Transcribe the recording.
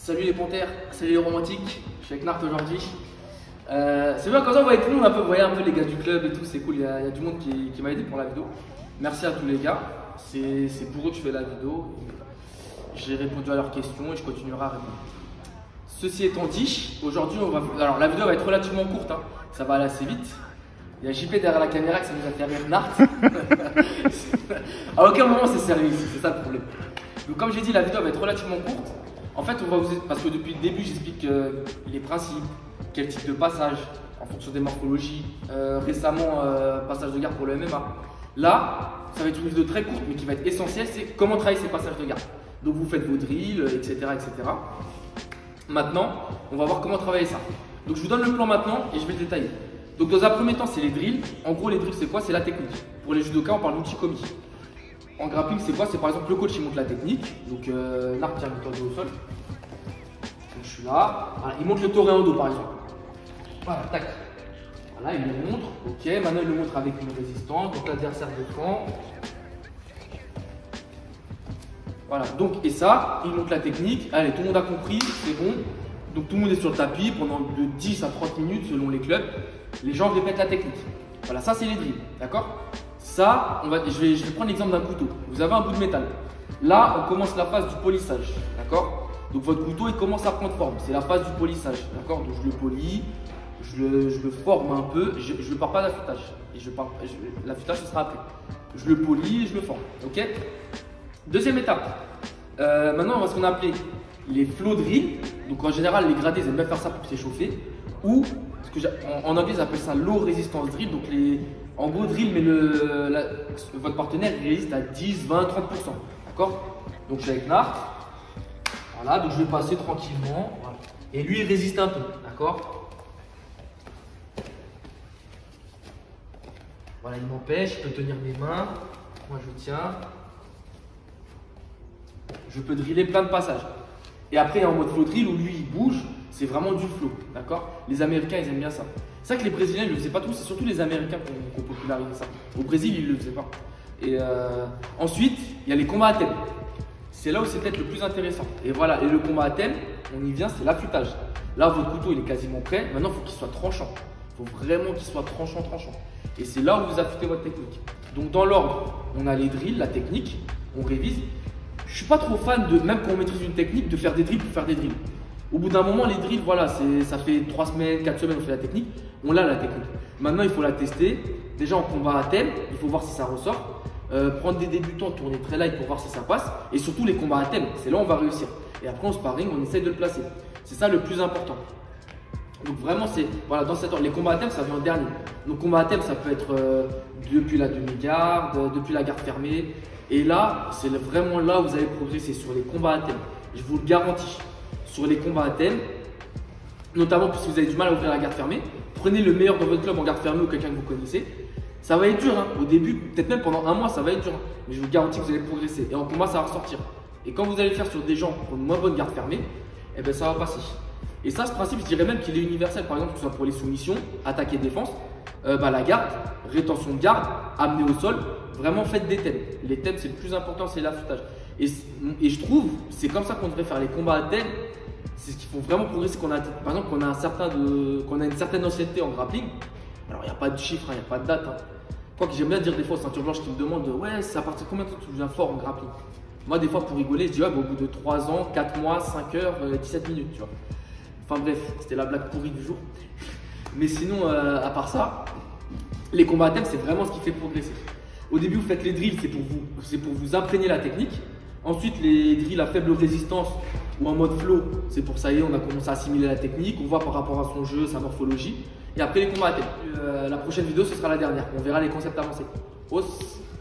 Salut les panthères, salut les romantiques, je suis avec Nart aujourd'hui. C'est bien comme ça, on voit tout le monde un peu, vous voyez un peu les gars du club et tout, c'est cool, il y a du monde qui m'a aidé pour la vidéo. Merci à tous les gars, c'est pour eux que je fais la vidéo. J'ai répondu à leurs questions et je continuerai à répondre. Ceci étant dit, aujourd'hui alors la vidéo va être relativement courte, hein. Ça va aller assez vite. Il y a JP derrière la caméra que ça nous a fait rire Nart. À aucun moment c'est sérieux ici, c'est ça le problème. Donc comme j'ai dit, la vidéo va être relativement courte. En fait, parce que depuis le début, j'explique les principes, quel type de passage, en fonction des morphologies. Récemment, passage de garde pour le MMA. Là, ça va être une vidéo très courte, mais qui va être essentielle, c'est comment travailler ces passages de garde. Donc vous faites vos drills, etc., etc. Maintenant, on va voir comment travailler ça. Donc je vous donne le plan maintenant et je vais le détailler. Donc dans un premier temps, c'est les drills. En gros, les drills, c'est quoi? C'est la technique. Pour les judokas, on parle d'outil komi. En grappling, c'est quoi? C'est par exemple le coach qui montre la technique. Donc Nart tient le torse au sol. Donc je suis là. Voilà, il montre le toré en dos par exemple. Voilà, tac. Voilà, il le montre. Ok, maintenant il le montre avec une résistance. Donc l'adversaire défend. Voilà, donc et ça, il montre la technique. Allez, tout le monde a compris, c'est bon. Donc tout le monde est sur le tapis pendant de 10 à 30 minutes selon les clubs. Les gens répètent la technique. Voilà, ça c'est les drills, d'accord? Ça, je vais prendre l'exemple d'un couteau. Vous avez un bout de métal. Là, on commence la phase du polissage, d'accord? Donc votre couteau, il commence à prendre forme. C'est la phase du polissage, d'accord? Donc je le polis, je le forme un peu. Je ne pars pas d'affûtage. L'affûtage, ce sera après. Je le polis et je le forme, ok? Deuxième étape. Maintenant, on va ce qu'on appelle les flow drills. Donc en général, les gradés, ils aiment bien faire ça pour s'échauffer. Ou, en anglais, ils appellent ça low resistance drill. Donc en gros, drill, mais votre partenaire il résiste à 10, 20, 30%. D'accord? Donc je suis avec Nart. Voilà, donc je vais passer tranquillement. Voilà. Et lui, il résiste un peu. D'accord? Voilà, il m'empêche. Je peux tenir mes mains. Moi, je tiens. Je peux driller plein de passages. Et après, il y a en mode flow drill où lui, il bouge. C'est vraiment du flow. D'accord? Les Américains, ils aiment bien ça. C'est vrai que les Brésiliens, ils ne le faisaient pas tous. C'est surtout les Américains qui ont popularisé ça. Au Brésil, ils ne le faisaient pas. Et ensuite, il y a les combats à thème. C'est là où c'est peut-être le plus intéressant. Et voilà, et le combat à thème, on y vient, c'est l'affûtage. Là, votre couteau, il est quasiment prêt. Maintenant, il faut qu'il soit tranchant. Il faut vraiment qu'il soit tranchant. Et c'est là où vous affûtez votre technique. Donc, dans l'ordre, on a les drills, la technique. On révise. Je ne suis pas trop fan de, même quand on maîtrise une technique, de faire des drills pour faire des drills. Au bout d'un moment, les drills, voilà, ça fait 3 semaines, 4 semaines, on fait la technique. On a la technique. Maintenant, il faut la tester. Déjà, en combat à thème, il faut voir si ça ressort. Prendre des débutants, tourner très light pour voir si ça passe. Et surtout, les combats à thème, c'est là où on va réussir. Et après, en sparring, on essaye de le placer. C'est ça le plus important. Donc vraiment, c'est voilà, dans cette ordre. Les combats à thème, ça vient en dernier. Donc, combat à thème, ça peut être depuis la demi-garde, depuis la garde fermée. Et là, c'est vraiment là où vous allez progresser sur les combats à thème. Je vous le garantis. Sur les combats à thème, notamment si vous avez du mal à ouvrir la garde fermée, prenez le meilleur dans votre club en garde fermée ou quelqu'un que vous connaissez. Ça va être dur, hein. Au début, peut-être même pendant un mois, ça va être dur. Hein. Mais je vous garantis que vous allez progresser. Et en combat, ça va ressortir. Et quand vous allez le faire sur des gens qui ont une moins bonne garde fermée, eh ben, ça va passer. Et ça, ce principe, je dirais même qu'il est universel. Par exemple, que ce soit pour les soumissions, attaque et défense, la garde, rétention de garde, amener au sol. Vraiment, faites des thèmes. Les thèmes, c'est le plus important, c'est l'affûtage. Et je trouve, c'est comme ça qu'on devrait faire les combats à thème. C'est ce qui font vraiment progresser. Par exemple, qu'on a une certaine ancienneté en grappling. Alors, il n'y a pas de chiffre, il n'y a pas de date. Hein. Quoique j'aime bien dire des fois aux ceintures blanches qui me demandent ouais, c'est à partir de combien de temps tu deviens fort en grappling? Moi, des fois, pour rigoler, je dis ouais, au bout de 3 ans, 4 mois, 5 heures, 17 minutes, tu vois. Enfin bref, c'était la blague pourrie du jour. Mais sinon, à part ça, les combats à thème, c'est vraiment ce qui fait progresser. Au début, vous faites les drills, c'est pour vous imprégner la technique. Ensuite, les drills à faible résistance ou en mode flow, c'est pour ça y est, on a commencé à assimiler la technique, on voit par rapport à son jeu, sa morphologie. Et après les combats à thème. La prochaine vidéo, ce sera la dernière. On verra les concepts avancés. Os.